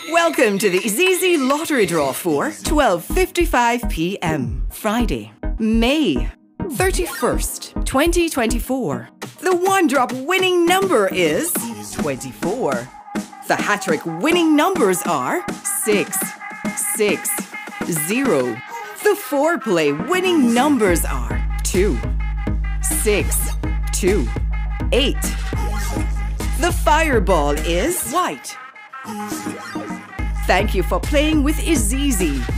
Welcome to the IZIZZI lottery draw for 12:55 p.m. Friday, May 31st, 2024. The one-drop winning number is 24. The HaTTrik winning numbers are 6, 6, 0. The four-play winning numbers are 2, 6, 2, 8. The fireball is white. Thank you for playing with IZIZZI.